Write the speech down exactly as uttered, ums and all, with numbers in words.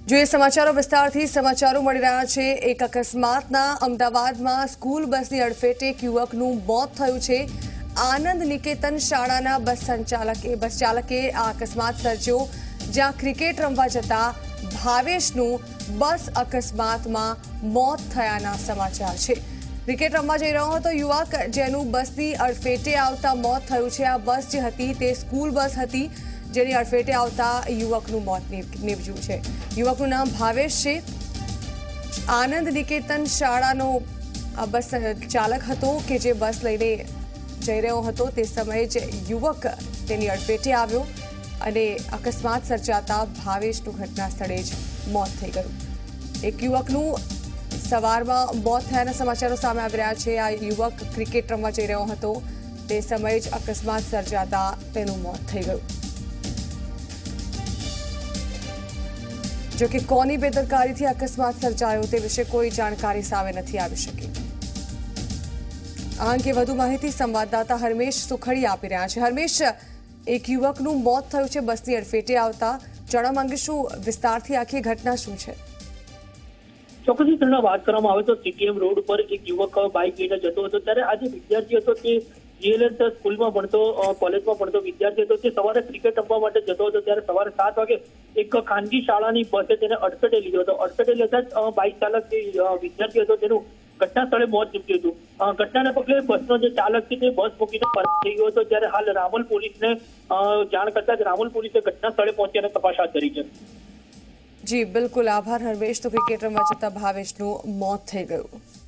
જોઈએ સમાચારો વિસ્તારથી સમાચારો મળી રહ્યા છે। એક અકસ્માતના અમદાવાદમાં સ્કૂલ બસની અડફેટે એક યુવકનું મોત થયું છે। આનંદ નિકેતન શાળાના બસ સંચાલકે બસ ચાલકે આ અકસ્માત સર્જ્યો, જ્યાં ક્રિકેટ રમવા જતા ભાવેશનું બસ અકસ્માતમાં મોત થયાના સમાચાર છે। ક્રિકેટ રમવા જઈ રહ્યો હતો યુવક, જેનું બસની અડફેટે આવતા મોત થયું છે। આ બસ જે હતી તે સ્કૂલ બસ હતી, જેની અડફેટે આવતા યુવકનું મોત નીપજ્યું છે। યુવકનું નામ ભાવેશ છે। આનંદ નિકેતન શાળાનો બસ ચાલક હતો કે જે બસ લઈને જઈ રહ્યો હતો। તે સમયે જ યુવક તેની અડફેટે આવ્યો અને અકસ્માત સર્જાતા ભાવેશનું ઘટના સ્થળે જ મોત થઈ ગયું। એક યુવકનું સવારમાં મોત થયાના સમાચારો સામે આવી રહ્યા છે। આ યુવક ક્રિકેટ રમવા જઈ રહ્યો હતો, તે સમયે જ અકસ્માત સર્જાતા તેનું મોત થઈ ગયું। જો કે કોની બેદરકારીથી અકસ્માત સર્જાયો તે વિશે કોઈ જાણકારી સામે નથી આવી શકી। આ અંગે વધુ માહિતી સંવાદદાતા હરમેશ સુખડી આપી રહ્યા છે। હરમેશ, એક યુવકનું મોત થયું છે બસની અડફેટે આવતા, જણાવવા માંગે શું વિસ્તારથી આખી ઘટના શું છે? ચોક્કસથી તમને વાત કરવામાં આવે તો સીટીએમ રોડ પર એક યુવક બાઇક લઈને જતો હતો, ત્યારે આજે વિદ્યાર્થી હતો તે જીએલએસ સ્કૂલમાં ભણતો કોલેજમાં ભણતો વિદ્યાર્થી હતો, તે સવારે ક્રિકેટ રમવા માટે જતો હતો। ત્યારે સવારે સાત વાગે એક ખાનગી શાળાની બસે તેને અડફેટે લીધો હતો। અડફેટે લેતા જ બાઇક ચાલક જે વિદ્યાર્થી હતો તેનું ઘટના સ્થળે મોત નીપજ્યું હતું। ઘટનાને પગલે બસનો જે ચાલક છે તે બસ મૂકીને ફરાર થઈ ગયો હતો। ત્યારે હાલ રામોલ પોલીસને જાણ કરતા જ રામોલ પોલીસે ઘટના સ્થળે પહોંચી અને તપાસ હાથ ધરી છે। જી બિલકુલ, આભાર હરમેશ। તો ક્રિકેટ રમવા જતા ભાવેશનું મોત થઈ ગયું।